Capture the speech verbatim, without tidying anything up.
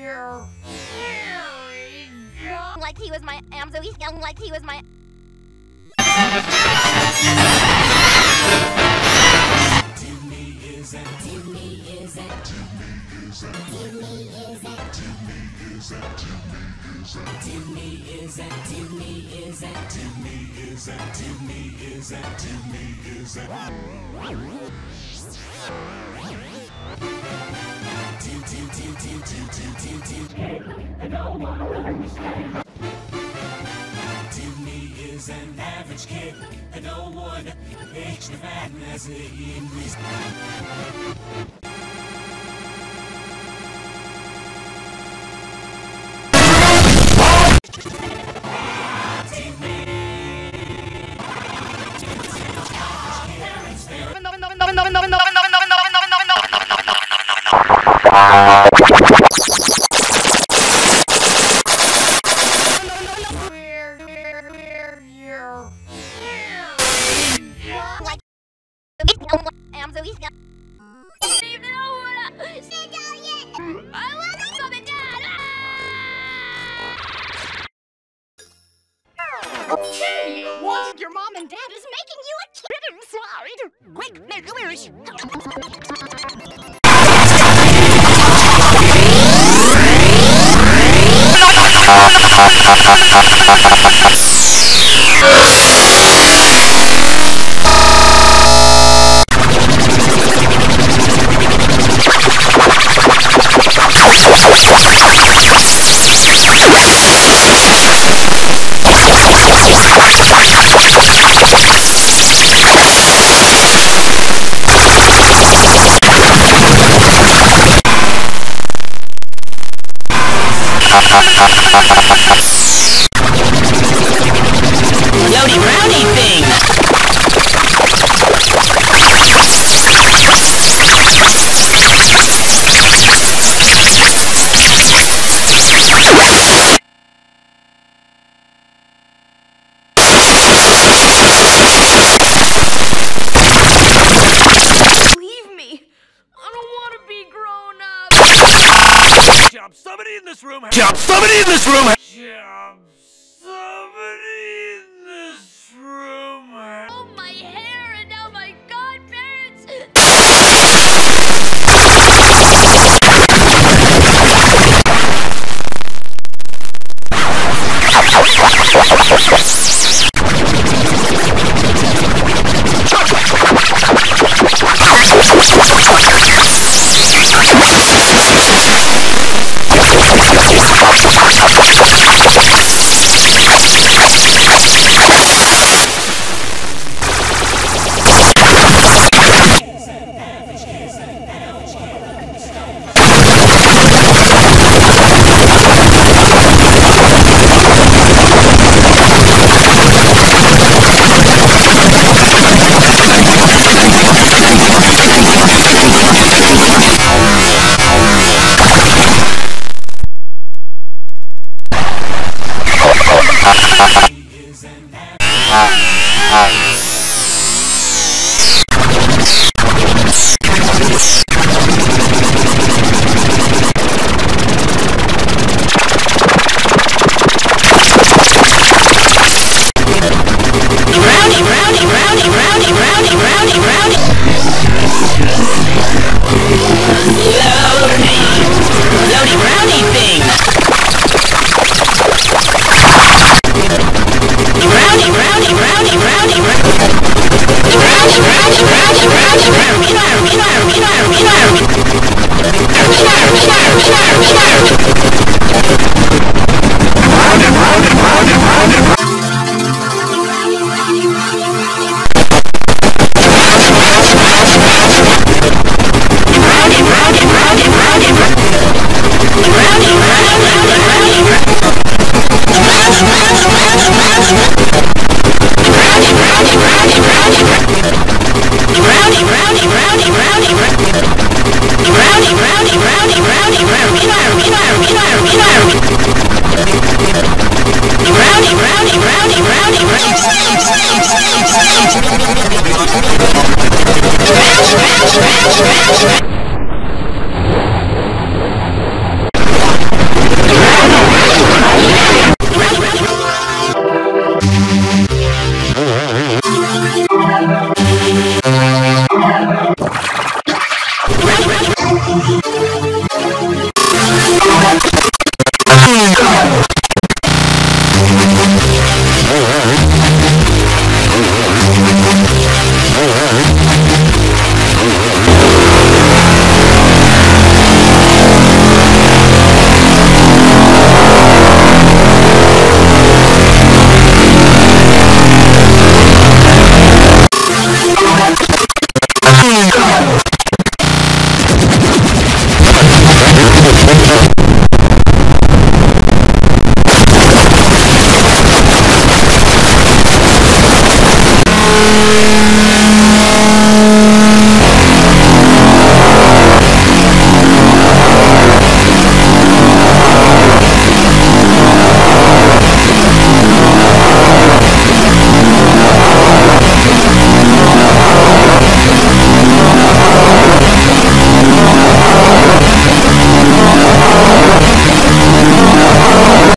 You're very dumb. Like he was my am so he's young like he was my Timmy isn't Timmy isn't Timmy isn't Timmy isn't Timmy isn't Timmy isn't Timmy isn't Timmy isn't Timmy isn't Timmy isn't Tim Tim Tim Tim Tim Tim Tim Tim and no one understands. Timmy is an average kid, and no one hates the madness in his. am so he's young. I don't even know what I sit down yet. I want to come down. Okay, what? Your mom and dad is making you a kid inside. Quick, make a wish. Rowdy rowdy thing! Leave me. I don't want to be grown up. Jump! Somebody in this room! Jump! Somebody in this room! Jump! Somebody in this room! Oh, my hair and now my godparents. Rowdy, rowdy, rowdy, rowdy, rowdy, rowdy.